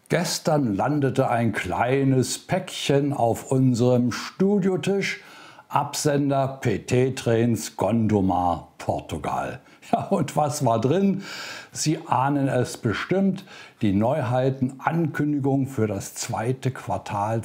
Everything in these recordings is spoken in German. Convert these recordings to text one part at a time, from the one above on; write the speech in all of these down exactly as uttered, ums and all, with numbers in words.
Gestern landete ein kleines Päckchen auf unserem Studiotisch. Absender P T-Trains Gondomar, Portugal. Ja, und was war drin? Sie ahnen es bestimmt. Die Neuheiten, Ankündigung für das zweite Quartal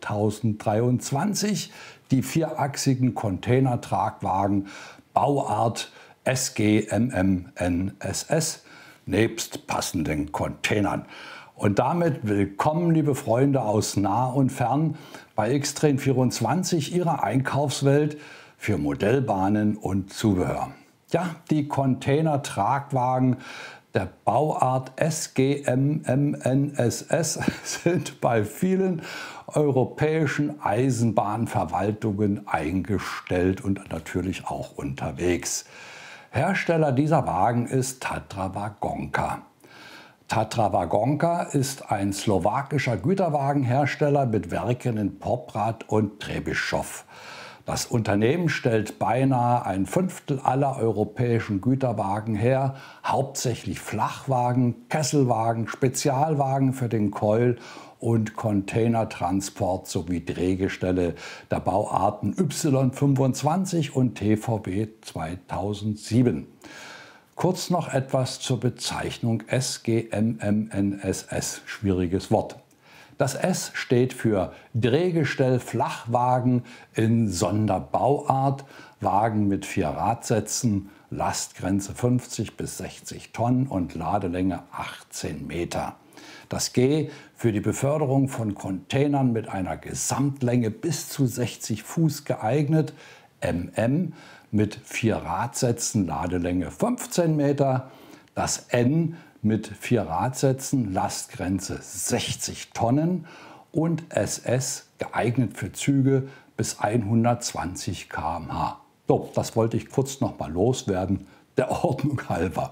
zweitausenddreiundzwanzig. Die vierachsigen Containertragwagen Bauart S G M M N S S nebst passenden Containern. Und damit willkommen, liebe Freunde aus nah und fern, bei X Train vierundzwanzig, Ihrer Einkaufswelt für Modellbahnen und Zubehör. Ja, die Container-Tragwagen der Bauart S G M M N S S sind bei vielen europäischen Eisenbahnverwaltungen eingestellt und natürlich auch unterwegs. Hersteller dieser Wagen ist Tatra Wagonka. Tatra Wagonka ist ein slowakischer Güterwagenhersteller mit Werken in Poprad und Trebišov. Das Unternehmen stellt beinahe ein Fünftel aller europäischen Güterwagen her, hauptsächlich Flachwagen, Kesselwagen, Spezialwagen für den Keul- und Containertransport sowie Drehgestelle der Bauarten Y fünfundzwanzig und T V B zweitausendsieben. Kurz noch etwas zur Bezeichnung S G M M N S S, schwieriges Wort. Das S steht für Drehgestell-Flachwagen in Sonderbauart, Wagen mit vier Radsätzen, Lastgrenze fünfzig bis sechzig Tonnen und Ladelänge achtzehn Meter. Das G für die Beförderung von Containern mit einer Gesamtlänge bis zu sechzig Fuß geeignet, M M mit vier Radsätzen, Ladelänge fünfzehn Meter, das N mit vier Radsätzen, Lastgrenze sechzig Tonnen und S S geeignet für Züge bis hundertzwanzig Kilometer pro Stunde. So, das wollte ich kurz noch mal loswerden, der Ordnung halber.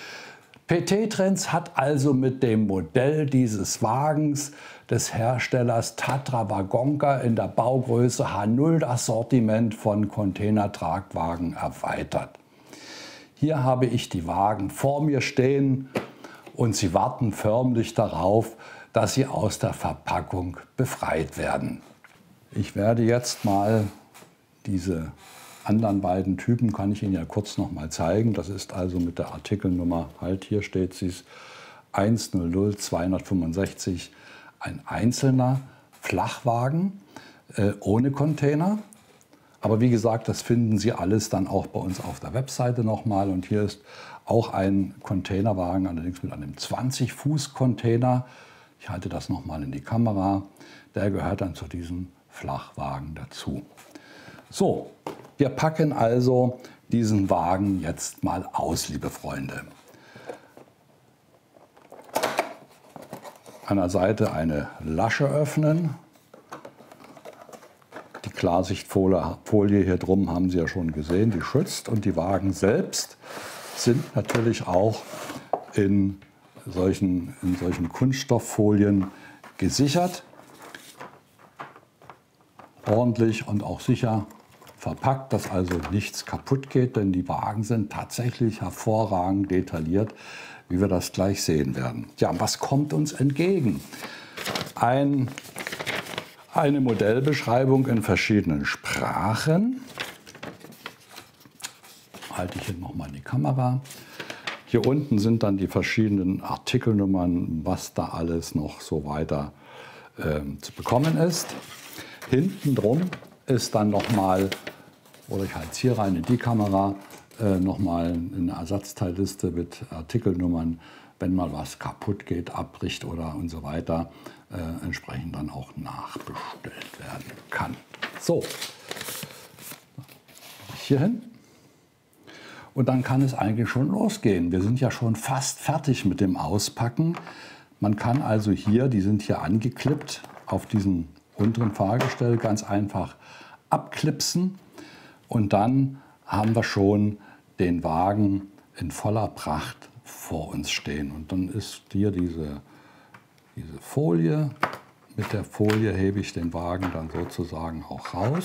P T-Trains hat also mit dem Modell dieses Wagens des Herstellers Tatra Wagonka in der Baugröße H null das Sortiment von Containertragwagen erweitert. Hier habe ich die Wagen vor mir stehen und sie warten förmlich darauf, dass sie aus der Verpackung befreit werden. Ich werde jetzt mal diese anderen beiden Typen, kann ich Ihnen ja kurz noch mal zeigen. Das ist also mit der Artikelnummer, halt hier steht sie, eins null null zweihundertfünfundsechzig, ein einzelner Flachwagen äh, ohne Container. Aber wie gesagt, das finden Sie alles dann auch bei uns auf der Webseite nochmal. Und hier ist auch ein Containerwagen, allerdings mit einem zwanzig Fuß Container. Ich halte das nochmal in die Kamera. Der gehört dann zu diesem Flachwagen dazu. So, wir packen also diesen Wagen jetzt mal aus, liebe Freunde. An der Seite eine Lasche öffnen. Die Klarsichtfolie hier drum haben Sie ja schon gesehen, die schützt. Und die Wagen selbst sind natürlich auch in solchen, in solchen Kunststofffolien gesichert. Ordentlich und auch sicher verpackt, dass also nichts kaputt geht, denn die Wagen sind tatsächlich hervorragend detailliert, wie wir das gleich sehen werden. Ja, was kommt uns entgegen? Ein, eine Modellbeschreibung in verschiedenen Sprachen. Halte ich hier nochmal in die Kamera. Hier unten sind dann die verschiedenen Artikelnummern, was da alles noch so weiter äh, zu bekommen ist. Hinten drum ist dann nochmal, oder ich halte es hier rein in die Kamera, äh, nochmal eine Ersatzteilliste mit Artikelnummern, wenn mal was kaputt geht, abbricht oder und so weiter, äh, entsprechend dann auch nachbestellt werden kann. So, hier hin. Und dann kann es eigentlich schon losgehen. Wir sind ja schon fast fertig mit dem Auspacken. Man kann also hier, die sind hier angeklippt, auf diesen unteren Fahrgestell ganz einfach abklipsen und dann haben wir schon den Wagen in voller Pracht vor uns stehen. Und dann ist hier diese, diese Folie. Mit der Folie hebe ich den Wagen dann sozusagen auch raus.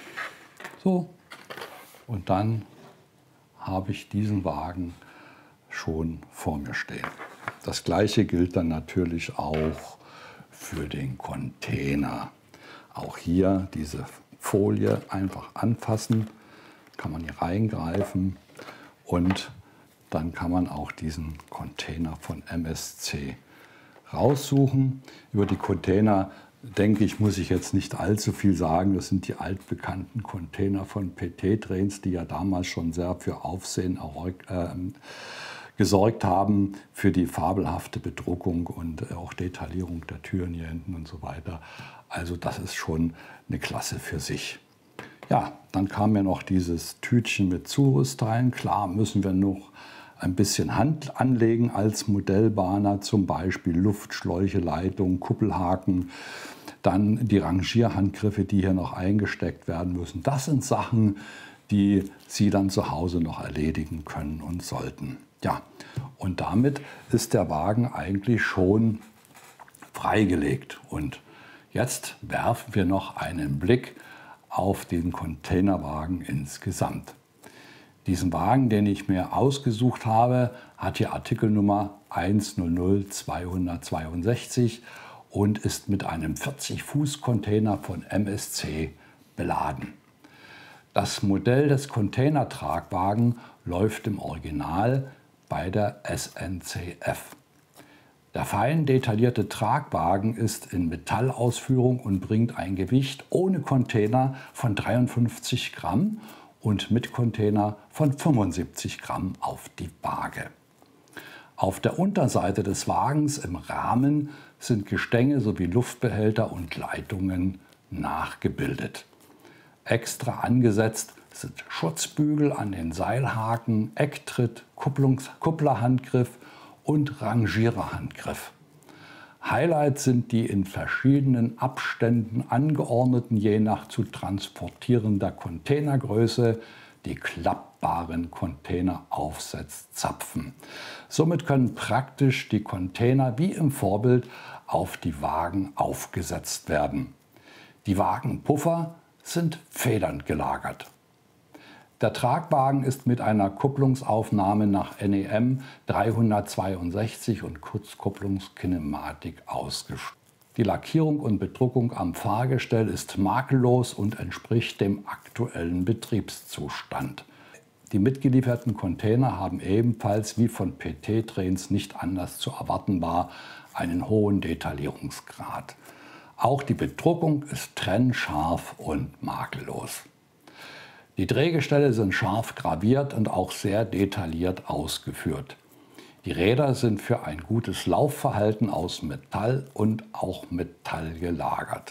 So, und dann habe ich diesen Wagen schon vor mir stehen. Das gleiche gilt dann natürlich auch für den Container. Auch hier diese Folie einfach anfassen, kann man hier reingreifen und dann kann man auch diesen Container von M S C raussuchen. Über die Container, denke ich, muss ich jetzt nicht allzu viel sagen. Das sind die altbekannten Container von P T-Trains, die ja damals schon sehr für Aufsehen äh, gesorgt haben, für die fabelhafte Bedruckung und auch Detaillierung der Türen hier hinten und so weiter. Also das ist schon eine Klasse für sich. Ja, dann kam ja noch dieses Tütchen mit Zurüstteilen. Klar müssen wir noch ein bisschen Hand anlegen als Modellbahner, zum Beispiel Luftschläuche, Leitungen, Kuppelhaken, dann die Rangierhandgriffe, die hier noch eingesteckt werden müssen. Das sind Sachen, die Sie dann zu Hause noch erledigen können und sollten. Ja, und damit ist der Wagen eigentlich schon freigelegt. Und jetzt werfen wir noch einen Blick auf den Containerwagen insgesamt. Diesen Wagen, den ich mir ausgesucht habe, hat hier Artikelnummer eins null null zwei zwei zwei und ist mit einem vierzig Fuß Container von M S C beladen. Das Modell des Containertragwagen läuft im Original bei der S N C F. Der fein detaillierte Tragwagen ist in Metallausführung und bringt ein Gewicht ohne Container von dreiundfünfzig Gramm und mit Container von fünfundsiebzig Gramm auf die Waage. Auf der Unterseite des Wagens im Rahmen sind Gestänge sowie Luftbehälter und Leitungen nachgebildet. Extra angesetzt sind Schutzbügel an den Seilhaken, Ecktritt, Kupplungs- Kupplerhandgriff und Rangiererhandgriff. Highlights sind die in verschiedenen Abständen angeordneten, je nach zu transportierender Containergröße, die klappbaren Containeraufsetzzapfen. Somit können praktisch die Container wie im Vorbild auf die Wagen aufgesetzt werden. Die Wagenpuffer sind federnd gelagert. Der Tragwagen ist mit einer Kupplungsaufnahme nach N E M dreihundertzweiundsechzig und Kurzkupplungskinematik ausgestattet. Die Lackierung und Bedruckung am Fahrgestell ist makellos und entspricht dem aktuellen Betriebszustand. Die mitgelieferten Container haben ebenfalls wie von P T-Trains nicht anders zu erwarten war einen hohen Detaillierungsgrad. Auch die Bedruckung ist trennscharf und makellos. Die Drehgestelle sind scharf graviert und auch sehr detailliert ausgeführt. Die Räder sind für ein gutes Laufverhalten aus Metall und auch Metall gelagert.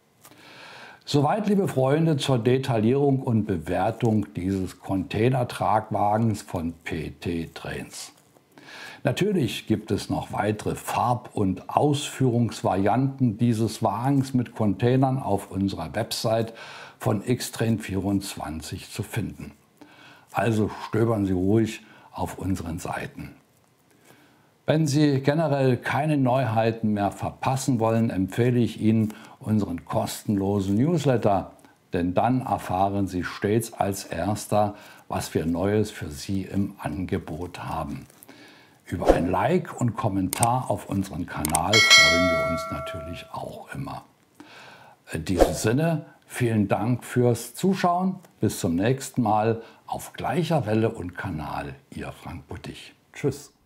Soweit, liebe Freunde, zur Detaillierung und Bewertung dieses Containertragwagens von P T-Trains. Natürlich gibt es noch weitere Farb- und Ausführungsvarianten dieses Wagens mit Containern auf unserer Website von X Train vierundzwanzig zu finden. Also stöbern Sie ruhig auf unseren Seiten. Wenn Sie generell keine Neuheiten mehr verpassen wollen, empfehle ich Ihnen unseren kostenlosen Newsletter, denn dann erfahren Sie stets als Erster, was wir Neues für Sie im Angebot haben. Über ein Like und Kommentar auf unseren Kanal freuen wir uns natürlich auch immer. In diesem Sinne, vielen Dank fürs Zuschauen. Bis zum nächsten Mal auf gleicher Welle und Kanal. Ihr Frank Buttig. Tschüss.